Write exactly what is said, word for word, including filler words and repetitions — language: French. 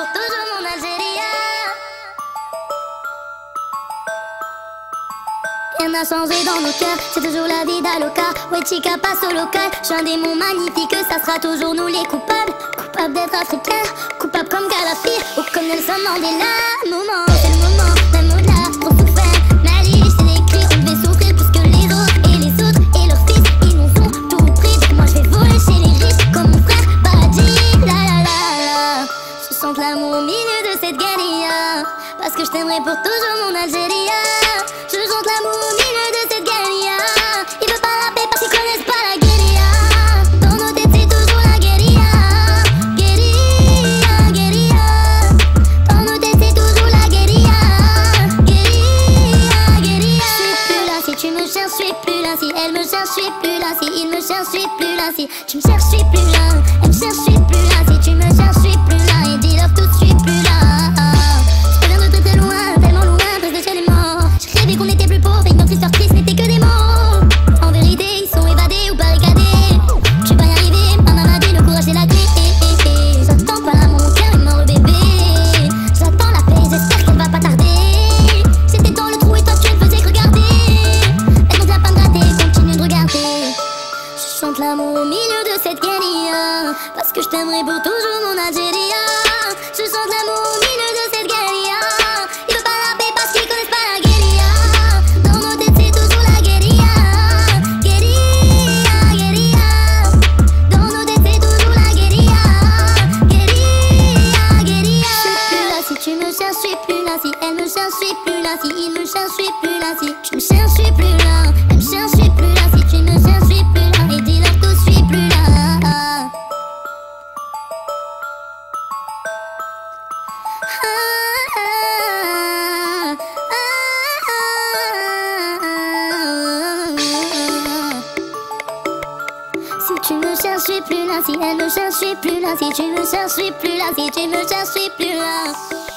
toujours mon Algérie. Rien n'a changé dans nos cœurs, c'est toujours la vida loca. Ouais chica passe au local, je suis un démon magnifique, ça sera toujours nous les coupables. Coupables d'être africains, coupables comme Gaddafi ou comme Nelson Mandela. Moment, c'est le moment, même au-delà, trop souffert. Mali, je t'ai écrit, on devait souffrir plus que les autres. Et les autres, et leurs fils, ils nous ont tout pris. Moi je vais voler chez les riches, comme mon frère Badi. La la la la, je sens l'amour au milieu de cette guérilla. Parce que je t'aimerai pour toujours mon Algérie. Je chante l'amour au milieu de cette guérilla. Il veut pas rapper parce qu'ils connaissent pas la guérilla. Dans nos têtes c'est toujours la guérilla. Guérilla, guérilla. Dans nos têtes c'est toujours la guérilla. Guérilla, guérilla. Je suis plus là si tu me cherches, je suis plus là. Si elle me cherche, je suis plus là. Si il me cherche, je suis plus là. Si tu me cherches, je suis plus là. Elle me cherche, je suis plus là. Si tu me cherches, je suis plus là. Et dis love tout, je suis plus là. Je reviens de très très loin, tellement loin, presque chez les morts. J'ai rêvé qu'on était plus pauvres et que notre histoire triste n'était que des mots. En vérité, ils sont évadés ou barricadés. Je vais pas y arriver, maman m'a dit le courage c'est la clé. J'attends pas l'amour, mon cœur est mort le bébé. J'attends la paix, j'espère qu'elle va pas tarder. J'étais dans le trou et toi tu me faisais que regarder. Elle n'ose pas me gratter, continue de regarder. Je chante l'amour au milieu de cette guérilla. Parce que je t'aimerai pour toujours mon Algérie. Je chante l'amour au milieu de cette guérilla. Il veut pas rapper parce qu'ils connaissent pas la guérilla. Dans nos têtes c'est toujours la guérilla. Guérilla, guérilla. Dans nos têtes c'est toujours la guérilla. Guérilla, guérilla. Je suis plus là si tu me cherches, je suis plus là. Si elle me cherche, je suis plus là. Si il me cherche, je suis plus là. Si tu me cherches, je suis plus là. Elle me cherche, je suis plus là. Si tu me cherches, je suis plus là. Et dis-leur tout, je suis plus là. Si tu me cherches, je suis plus là. Si elle me cherche, je suis plus là. Si tu me cherches, je suis plus là. Si tu me cherches, je suis plus là.